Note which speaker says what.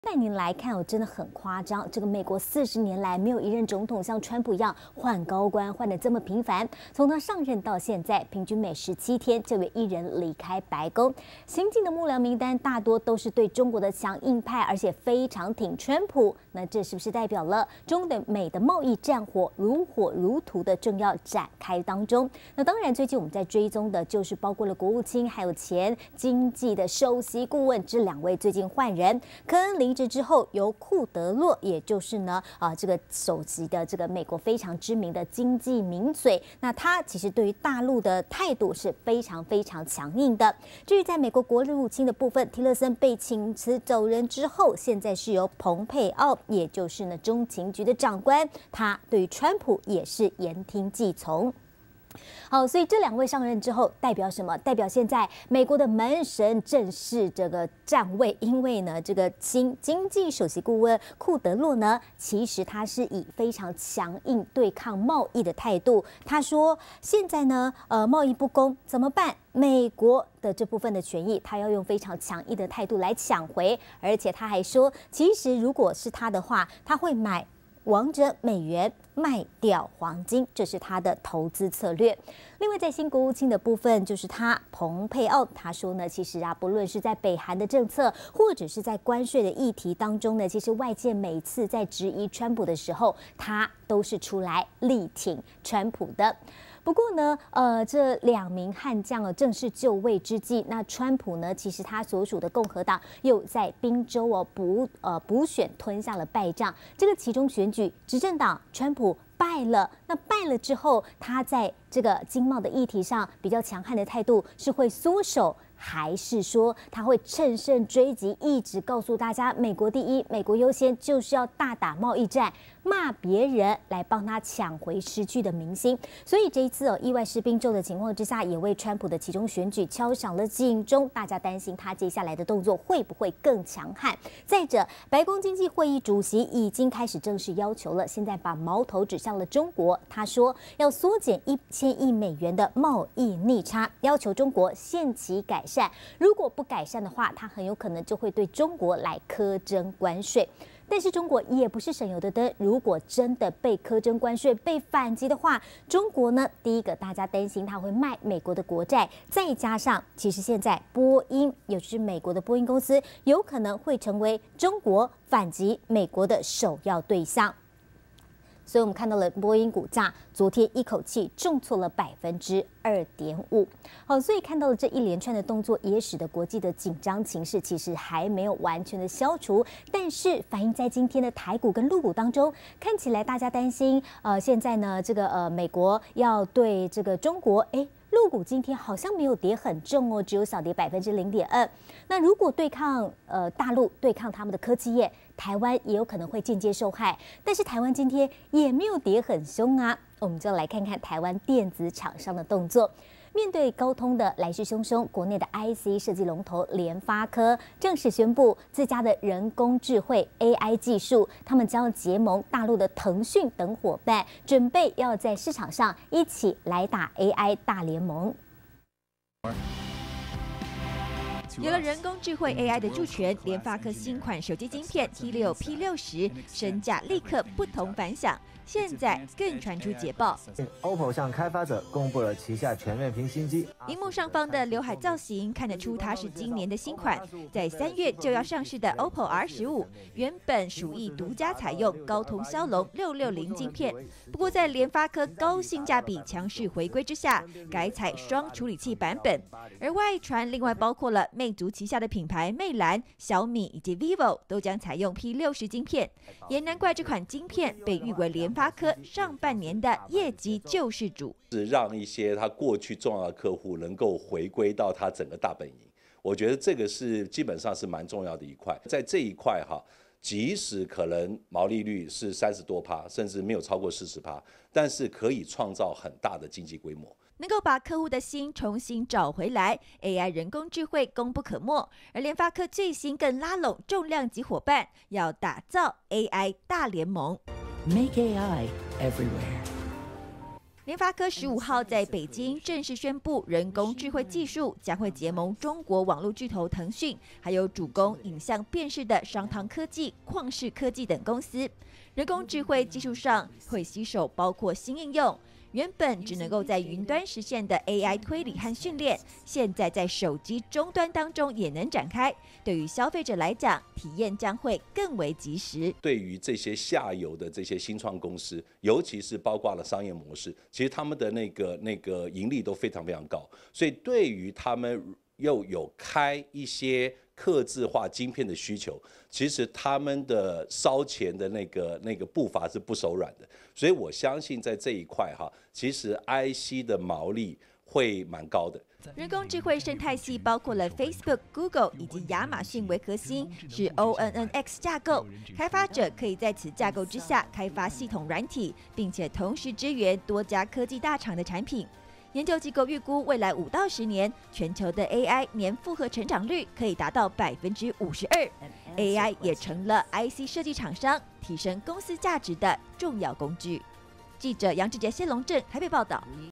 Speaker 1: 带您来看哦，真的很夸张。这个美国40年来没有一任总统像川普一样换高官换得这么频繁。从他上任到现在，平均每17天就有一人离开白宫。新进的幕僚名单大多都是对中国的强硬派，而且非常挺川普。那这是不是代表了中美的贸易战火如火如荼的正要展开当中？那当然，最近我们在追踪的就是包括了国务卿还有前经济的首席顾问这2位最近换人，科恩离职之后，由库德洛，也就是呢这个首席的这个美国非常知名的经济名嘴，那他其实对于大陆的态度是非常非常强硬的。至于在美国国务卿的部分，提勒森被请辞走人之后，现在是由蓬佩奥，也就是呢中情局的长官，他对于川普也是言听计从。好，所以这2位上任之后，代表什么？代表现在美国的门神正式这个站位，因为呢，这个新经济首席顾问库德洛呢，其实他是以非常强硬对抗贸易的态度。他说，现在呢，贸易不公怎么办？美国的这部分的权益，他要用非常强硬的态度来抢回，而且他还说，其实如果是他的话，他会买王者美元，卖掉黄金，这是他的投资策略。另外，在新国务卿的部分，就是他蓬佩奥，他说呢，其实不论是在北韩的政策，或者是在关税的议题当中呢，其实外界每次在质疑川普的时候，他都是出来力挺川普的。不过呢，这2名悍将正式就位之际，那川普呢，其实他所属的共和党又在宾州补选吞下了败仗。这个其中选举，执政党川普败了。那败了之后，他在这个经贸的议题上比较强悍的态度是会缩手，还是说他会乘胜追击，一直告诉大家美国第一、美国优先，就是要大打贸易战，骂别人来帮他抢回失去的民心？所以这一次意外失宾州的情况之下，也为川普的其中选举敲响了警钟，大家担心他接下来的动作会不会更强悍？再者，白宫经济会议主席已经开始正式要求了，现在把矛头指向了中国。他说要缩减1000亿美元的贸易逆差，要求中国限期改善。如果不改善的话，他很有可能就会对中国来苛征关税。但是中国也不是省油的灯，如果真的被苛征关税、被反击的话，中国呢，第一个大家担心他会卖美国的国债，再加上其实现在波音，也就是美国的波音公司，有可能会成为中国反击美国的首要对象。所以我们看到了波音股价昨天一口气重挫了2.5%。好，所以看到了这一连串的动作，也使得国际的紧张情势其实还没有完全的消除。但是反映在今天的台股跟陆股当中，看起来大家担心，现在呢，这个美国要对这个中国，陆股今天好像没有跌很重哦，只有小跌0.2%。那如果对抗大陆，对抗他们的科技业，台湾也有可能会间接受害。但是台湾今天也没有跌很凶啊，我们就来看看台湾电子厂商的动作。面对高通的来势汹汹，国内的 IC 设计龙头联发科正式宣布，自家的人工智慧 AI 技术，他们将结盟大陆的腾讯等伙伴，准备要在市场上一起来打 AI 大联盟。
Speaker 2: 有了人工智慧 AI 的助权，联发科新款手机晶片 T6、P60 身价立刻不同凡响。现在更传出捷报
Speaker 3: ，OPPO 向开发者公布了旗下全面屏新机。
Speaker 2: 荧幕上方的刘海造型看得出它是今年的新款，在3月就要上市的 OPPO R15，原本属意独家采用高通骁龙660晶片，不过在联发科高性价比强势回归之下，改采双处理器版本。而外传另外包括了魅族旗下的品牌魅蓝、小米以及 vivo 都将采用 P60 晶片，也难怪这款晶片被誉为联发科上半年的业绩救世主，
Speaker 4: 是让一些他过去重要的客户能够回归到他整个大本营。我觉得这个是基本上是蛮重要的一块，在这一块即使可能毛利率是30多%，甚至没有超过40%，但是可以创造很大的经济规模。
Speaker 2: 能够把客户的心重新找回来 ，AI 人工智慧功不可没。而联发科最新更拉拢重量级伙伴，要打造 AI 大联盟。
Speaker 5: Make AI everywhere。
Speaker 2: 联发科15号在北京正式宣布，人工智慧技术将会结盟中国网络巨头腾讯，还有主攻影像辨识的商汤科技、旷视科技等公司。人工智慧技术上会携手包括新应用。原本只能够在云端实现的 AI 推理和训练，现在在手机终端当中也能展开。对于消费者来讲，体验将会更为及时。
Speaker 4: 对于这些下游的这些新创公司，尤其是包括了商业模式，其实他们的那个盈利都非常非常高，所以对于他们又有开一些客制化晶片的需求，其实他们的烧钱的那个步伐是不手软的，所以我相信在这一块哈，其实 IC 的毛利会蛮高的。
Speaker 2: 人工智慧生态系包括了 Facebook、Google 以及亚马逊为核心，是 ONNX 架构，开发者可以在此架构之下开发系统软体，并且同时支援多家科技大厂的产品。研究机构预估，未来5到10年，全球的 AI 年复合成长率可以达到52%，AI 也成了 IC 设计厂商提升公司价值的重要工具。记者杨志杰、谢龙镇台北报道。